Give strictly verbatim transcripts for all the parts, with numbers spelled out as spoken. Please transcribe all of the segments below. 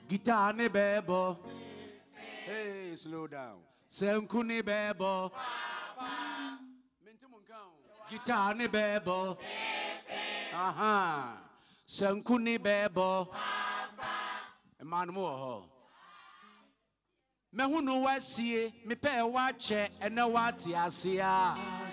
Guitar ne bebo. Hey, slow down. Senku ne bebo. Guitar ne bebo. Aha. Senku ne bebo. Man WOHO. Me hu no wasie me pe wa che ene wa ti asia.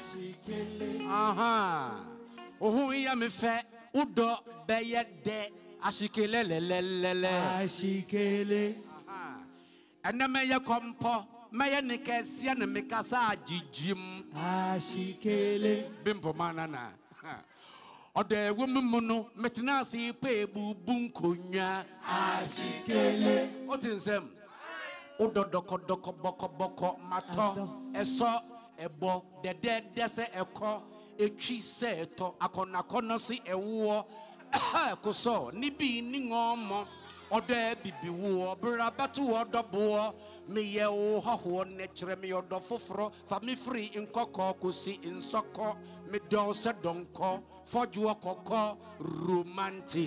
Aha. Ohu ya me fe udo beye de Ashikele le le le le. Ashikele. Aha. Ene me ye kompo me ye ne kesia ne me kasa ajijim. Ashikele. Bimpo manana. Ode womu no metena se pe bubu nkonya. Ashikele. Otinsem. Udo doko doko boko boko mato eso ebo dede dese eko etwi se eto akona kono si ewo koso ni bi ni ngomo odo bibi wo bra batu odo bo me ye wo hoho ne kire me odo foforo fa me free nkoko kosi insoko me don se donko foju okoko romantic.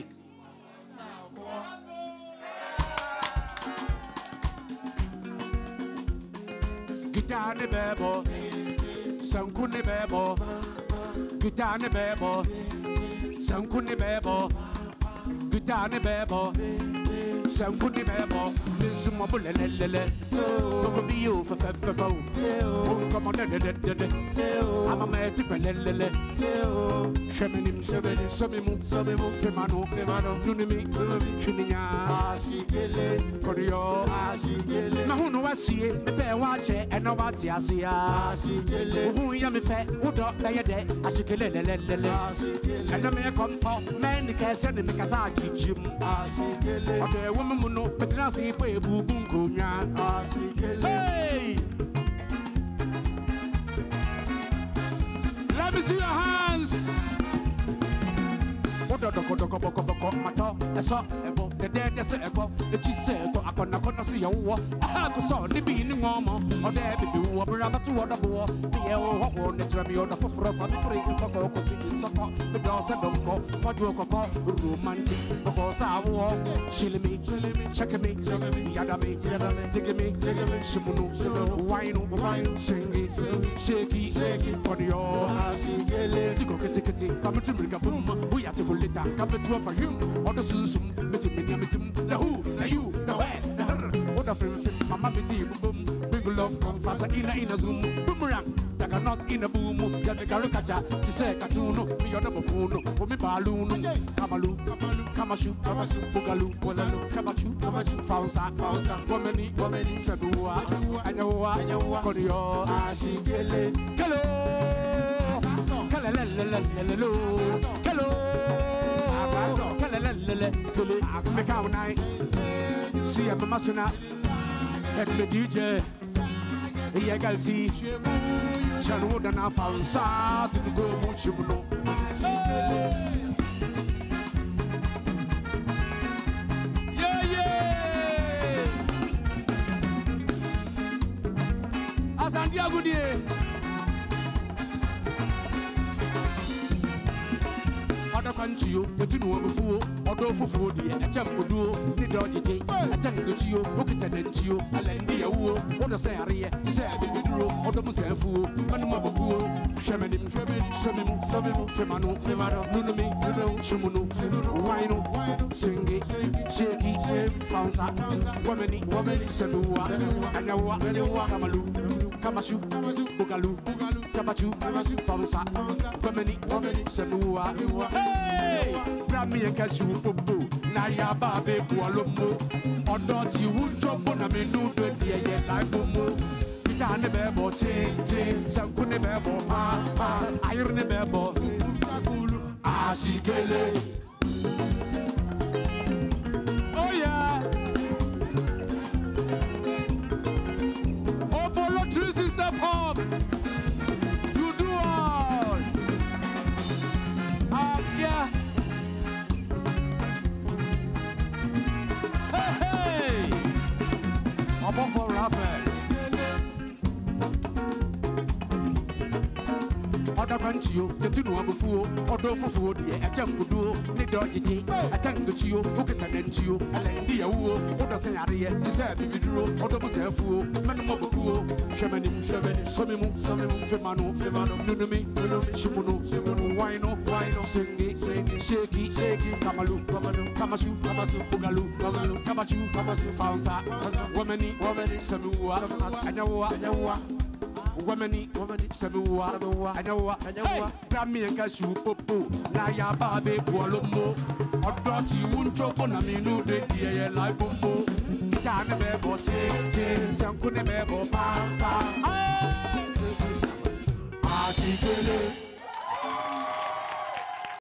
Guitar ne bebo, sanku ne bebo. Guitar ne bebo, sanku ne bebo. Guitar ne bebo, sanku ne bebo. Miss Mobile lele, so be you for fefo. Come on, I'm a magic lele. Sheminim, sheminim, somimu, somimu, femano, femano, nunimi, nunimi, chunia, ashikele, korio, ashikele. Mahuno wasie, me wache, and no watiasia, ashikele. Who yami fe, udo, bayade, ashikele, lele, and the man come for men, the castle, and the Kazaki Jim, ashikele. Or the woman muno, but now see, pay boo boom, kunya, ashikele. Hey! Let me see your hands. Odo doko doko boko boko mato eso ebo de de de se eko echi se to akona kona se yo wo aha ko so ni bi ni ngomo ode bi bi wo bra batu odo bo bi e wo ho ne tra bi odo foforo fa mi free ko ko ko si so ko bi do se dom ko foju ko ko romantic ko sa wo chili me check me yada me dig me sumunu wine wine singi shaky audio ashikele tiko kete kete fa mi tumrika boom we ya to later come to for you or the susum meeting me meeting the who the you the where the her what the film mama biti boom big love come fast in a in a zoom boomerang that cannot in a boom ya the caricature to say cartoon me your double phone for me balloon kamalu kamashu kamashu bugalu bolalu kamachu kamachu fausa fausa womani womani sabua anyawa anyawa kodio ashikele hello hello hello Kele, make out night. See a masuna, let me D J. Here I see. Shall would not found sad to go much you know. Yeah, yeah. As Santiago day. Country, you do know before, or do for the a jump would do, the dodgy day, a jump to you, look at it to you, a lendy a woo, or the Saria, the Sabi Duro, or the Musafu, Manama Boo, Shemanim, Samim, Samim, Femano, Femano, Nunami, Shumunu, Wino, Singi, Shaky, Fansa, Womani, Womani, Sabua, Anawa, Kamalu, Kamashu, Bugalu, Kabachu, Fansa, Womani, Womani, Sabua. Hey, Grammy and Cashew Popo, Naya Babe Bualomo, or Dotty Wood Jump on a menu, the like Bomo. Guitar ne bebo, chain, chain, Sanku ne bebo, ah, ah, iron ne bebo, Ashikele. Oh, yeah. Oh, Bolo, three sister pop. You do all. Um, yeah. Hey, hey. Up for Raphael. Other you, the two no before, or do for food, a jump would do, the doggy, a tank to you, look at an to you, and then dear woo, or the scenario, deserve if you drew, or the was a fool, Manamobo, Shamani, Shamani, Somimu, Somimu, Femano, Femano, Nunumi, Shumuno, Wino, Wino, Singi, Shaky, Shaky, Kamalu, Kamalu, Kamasu, Kamasu, Pugalu, Kamalu, Kamachu, Kamasu, Fansa, Womani, Womani, Samua, Anawa, Anawa. Womani, womani, Samua, Anawa, Anawa, Grammy and Cashew Popo, Naya Babe, Walomo, or Dotty, Wuncho, Bonamino, the dear like Popo, Kana Bebo, Sam Kunebo, Papa, Ashikele.